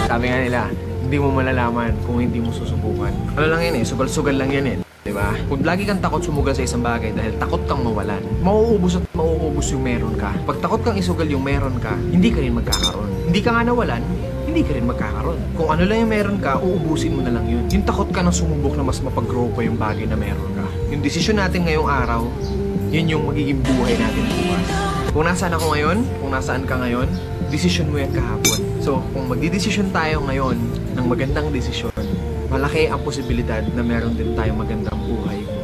Sabi nga nila, hindi mo malalaman kung hindi mo susubukan. Ano lang yan eh, sugal-sugal lang yan eh. Diba? Kung lagi kang takot sumugal sa isang bagay dahil takot kang mawalan, mauubos at mauubos yung meron ka. Pag takot kang isugal yung meron ka, hindi ka rin magkakaroon. Hindi ka nga nawalan, hindi ka rin magkakaroon. Kung ano lang yung meron ka, uubusin mo na lang yun. Yung takot ka na sumubok na mas mapag-grow pa yung bagay na meron ka. Yung desisyon natin ngayong araw, yun yung magiging buhay natin bukas. Kung nasaan ako ngayon, kung nasaan ka ngayon, desisyon mo yan kahapon. So, kung magdidesisyon tayo ngayon ng magandang desisyon, malaki ang posibilidad na meron din tayong magandang buhay